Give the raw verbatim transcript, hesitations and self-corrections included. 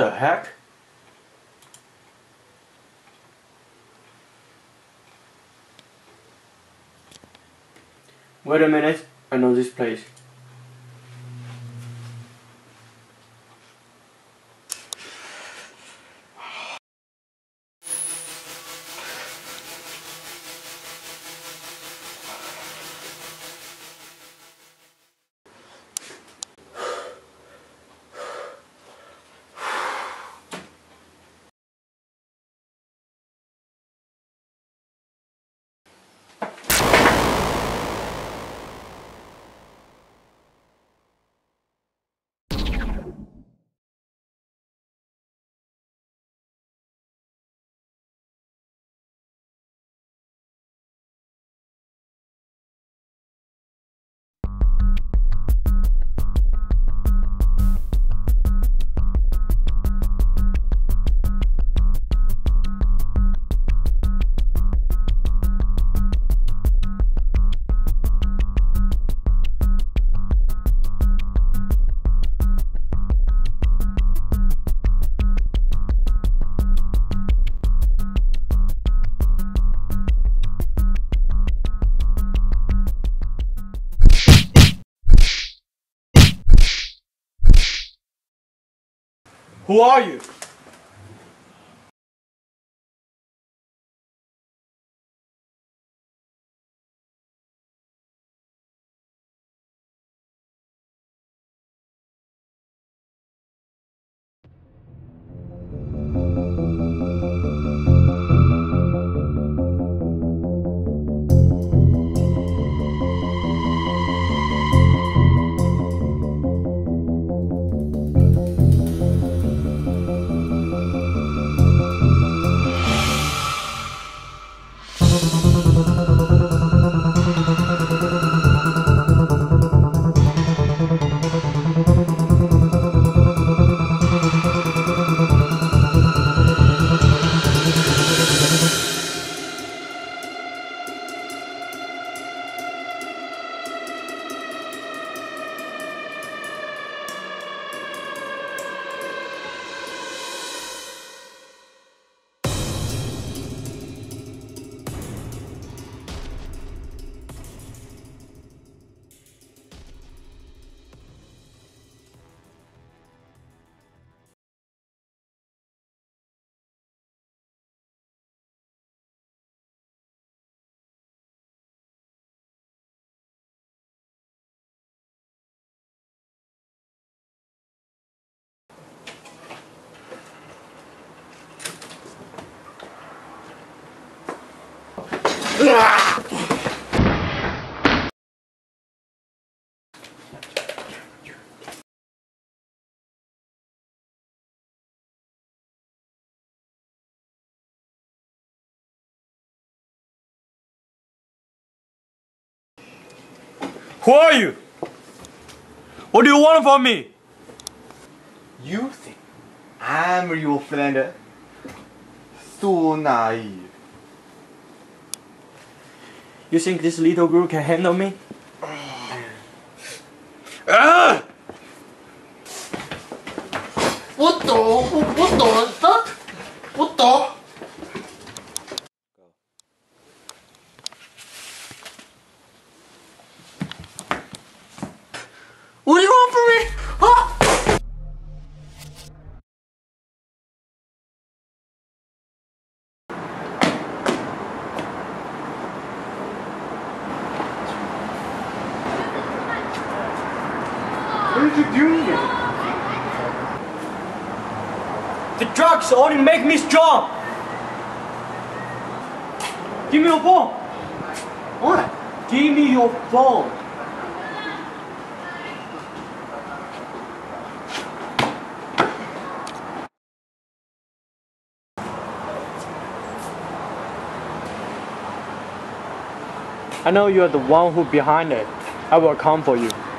the heck? Wait a minute, I know this place. Who are you? Who are you? What do you want from me? You think I'm your friend? So naive. You think this little girl can handle me? Ah! 我懂，我我懂了，他，我懂。What do you want from me? Huh? What are you doing? The drugs only make me strong. Give me your phone. What? Give me your phone. I know you are the one who behind it. I will come for you.